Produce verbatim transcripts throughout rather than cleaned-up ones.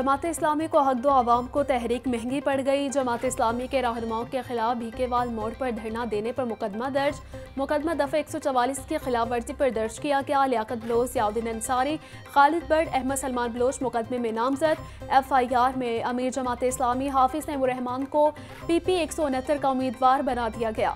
जमात इस्लामी को हक दो आवाम को तहरीक महंगी पड़ गई। जमात इस्लामी के रहनुमाओं के खिलाफ भीकेवाल मोड़ पर धरना देने पर मुकदमा दर्ज। मुकदमा दफ़ा एक सौ चवालीस की खिलाफ वर्जी पर दर्ज किया गया। लियाकत बलोच, याउद्दीन अंसारी, खालिद बट, अहमद सलमान बलोच मुकदमे में नामजद। एफ आई आर में अमीर जमात इस्लामी हाफिज नईमुर रहमान को पी पी एक सौ उनहत्तर का उम्मीदवार बना दिया गया।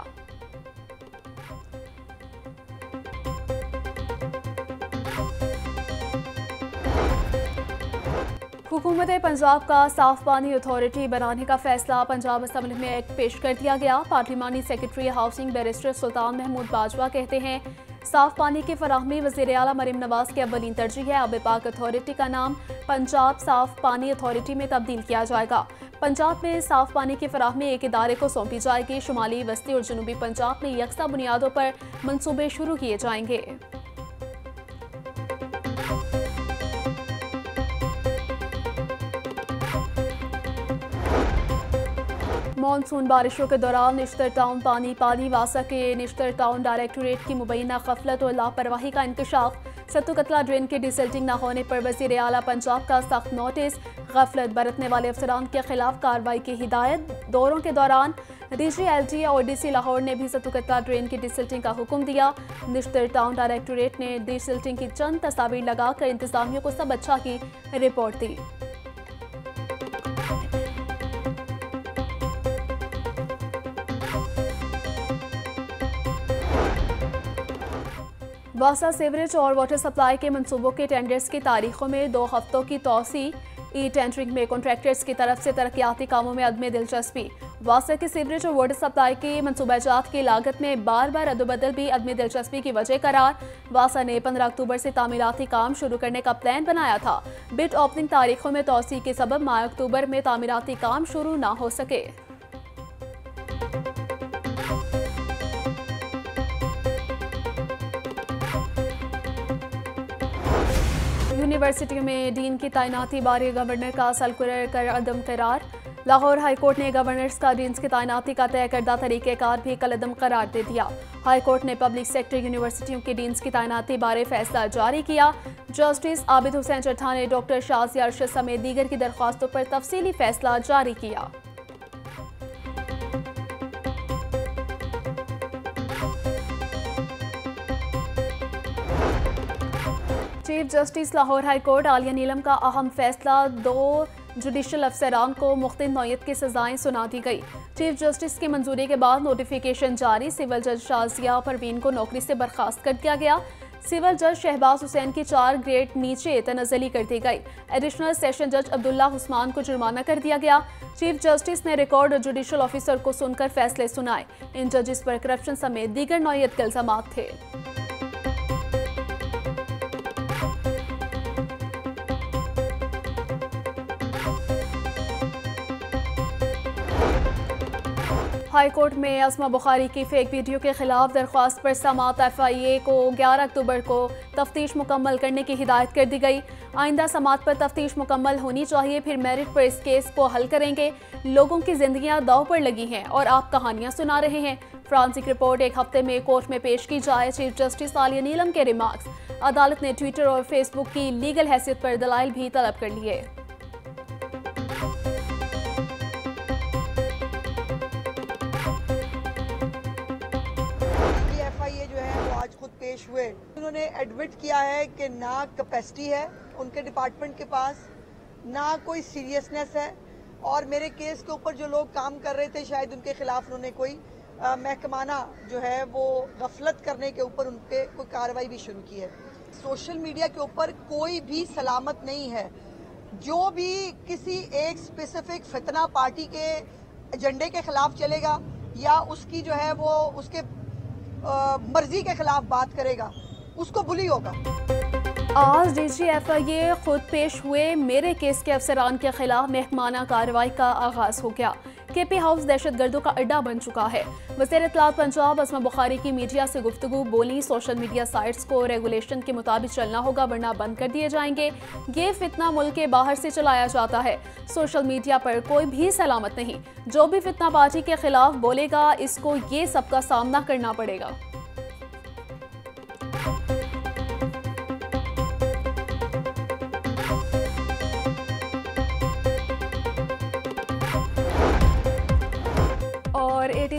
हुकूमत पंजाब का साफ पानी अथॉरिटी बनाने का फैसला पंजाब असम्बली में एक्ट पेश कर दिया गया। पार्लिमानी secretary housing barrister Sultan Mahmood Bajwa कहते हैं, साफ पानी की फराहमी वज़ीर आला मरीम नवाज की अव्वलीन तरजीह है। अब पाक अथॉरिटी का नाम पंजाब साफ पानी अथॉरिटी में तब्दील किया जाएगा। पंजाब में साफ पानी की फराहमी एक इदारे को सौंपी जाएगी। शुमाली, वस्ती और जनूबी पंजाब में यकसा बुनियादों पर मनसूबे शुरू किए जाएंगे। मानसून बारिशों के दौरान निश्तर टाउन पानी पानी वासा के निश्तर टाउन डायरेक्टोरेट की मुबैना गफलत और लापरवाही का इंकशाफ। सत्तू कतला ड्रेन की डिसल्टिंग न होने पर वज़ीर आला पंजाब का सख्त नोटिस। गफलत बरतने वाले अफसरान के खिलाफ कार्रवाई की हिदायत। दौरों के दौरान डी जी एल टी और डी सी लाहौर ने भी सत्तू कतला ड्रेन की डिसल्टिंग का हुक्म दिया। निश्तर टाउन डायरेक्टोरेट ने डिसल्टिंग की चंद तस्वीर लगाकर इंतजामिया को सब अच्छा की रिपोर्ट दी। वासा सीवरेज और वाटर सप्लाई के मंसूबों के टेंडर्स की तारीखों में दो हफ्तों की तोसी। ई टेंडरिंग में कॉन्ट्रैक्टर्स की तरफ से तरक्याती कामों में अदम दिलचस्पी। वासा के सीवरेज और वाटर सप्लाई की मनसूबाजात की लागत में बार बार अदोबदल भी अदम दिलचस्पी की वजह करार। वासा ने पंद्रह अक्टूबर से तामीराती काम शुरू करने का प्लान बनाया था। बिड ओपनिंग तारीखों में तोसी के सबब माह अक्टूबर में तामीराती काम शुरू ना हो सके। यूनिवर्सिटी में डीन की तैनाती बारे गवर्नर का सर्कुलर कर अदम करार। लाहौर हाईकोर्ट ने गवर्नर्स का डीन्स की तैनाती का तय करदा तरीक़ेकार भी कलअदम करार दे दिया। हाईकोर्ट ने पब्लिक सेक्टर यूनिवर्सिटियों के डीन्स की तैनाती बारे फैसला जारी किया। जस्टिस आबिद हुसैन चट्टा ने डॉक्टर शाजिया अरशद समेत दीगर की दरख्वास्तों पर तफसीली फैसला जारी किया। Chief justice Lahore high court Aalia Neelum का अहम फैसला। दो जुडिशल अफसरान को मुख्तलिफ नौयत की सजाएं सुना दी गई। चीफ जस्टिस की मंजूरी के बाद नोटिफिकेशन जारी। सिविल जज शाजिया परवीन को नौकरी से बर्खास्त कर दिया गया। सिविल जज शहबाज हुसैन की चार ग्रेड नीचे तनज़ली कर दी गई। एडिशनल सेशन जज अब्दुल्ला उस्मान को जुर्माना कर दिया गया। चीफ जस्टिस ने रिकॉर्ड और जुडिशल ऑफिसर को सुनकर फैसले सुनाए। इन जजेस पर करप्शन समेत दीगर नौयत के इल्जामात थे। हाईकोर्ट में अस्मा बुखारी की फेक वीडियो के खिलाफ दरख्वास्त पर समात एफ आई ए को ग्यारह अक्टूबर को तफ्तीश मुकम्मल करने की हिदायत कर दी गई। आइंदा समात पर तफ्तीश मुकम्मल होनी चाहिए, फिर मेरिट पर इस केस को हल करेंगे। लोगों की जिंदगियां दांव पर लगी हैं और आप कहानियां सुना रहे हैं। फ्रांसिक रिपोर्ट एक हफ्ते में कोर्ट में पेश की जाए। चीफ जस्टिस आलिया नीलम के रिमार्क्स। अदालत ने ट्विटर और फेसबुक की लीगल हैसियत पर दलाइल भी तलब कर लिए। पेश हुए, उन्होंने एडमिट किया है कि ना कैपेसिटी है उनके डिपार्टमेंट के पास, ना कोई सीरियसनेस है, और मेरे केस के ऊपर जो लोग काम कर रहे थे शायद उनके खिलाफ उन्होंने कोई महकमाना जो है वो गफलत करने के ऊपर उनके कोई कार्रवाई भी शुरू की है। सोशल मीडिया के ऊपर कोई भी सलामत नहीं है। जो भी किसी एक स्पेसिफिक फितना पार्टी के एजेंडे के खिलाफ चलेगा या उसकी जो है वो उसके आ, मर्जी के खिलाफ बात करेगा, उसको बुली होगा। आज डी जी एफ आई ए खुद पेश हुए। मेरे केस के अफसरान के खिलाफ महकमाना कार्रवाई का आगाज हो गया। के पी हाउस दहशतगर्दों का अड्डा बन चुका है। वज़ीर इत्तलात पंजाब अस्मा बुखारी की मीडिया से गुफ्तगू बोली, सोशल मीडिया साइट्स को रेगुलेशन के मुताबिक चलना होगा वरना बंद कर दिए जाएंगे। ये फितना मुल्क के बाहर से चलाया जाता है। सोशल मीडिया पर कोई भी सलामत नहीं। जो भी फितना पार्टी के खिलाफ बोलेगा इसको ये सबका सामना करना पड़ेगा।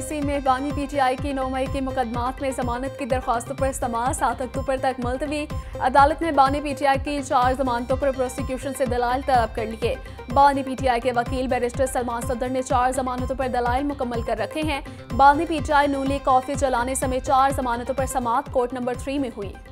वापसी में बानी पीटीआई की नौ मई के मुकदमात में जमानत की दरख्वास्तों पर समाअत सात अक्टूबर तक मुलतवी। अदालत ने बानी पीटीआई की चार जमानतों पर प्रोसिक्यूशन से दलाइल तलब कर लिए। बानी पीटीआई के वकील बैरिस्टर सलमान सदर ने चार जमानतों पर दलाइल मुकम्मल कर रखे हैं। बानी पीटीआई नूली कॉफी चलाने समेत चार जमानतों पर समाअत कोर्ट नंबर थ्री में हुई।